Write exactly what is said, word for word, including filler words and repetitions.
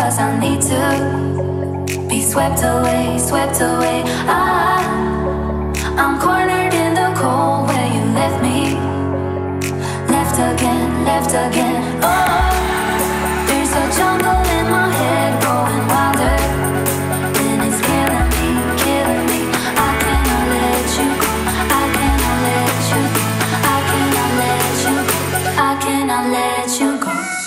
'cause I need to be swept away, swept away. I, I'm cornered in the cold where you left me. Left again, left again. Oh, there's a jungle in my head growing wilder, and it's killing me, killing me. I cannot let you go, I cannot let you go, I cannot let you go, I cannot let you go.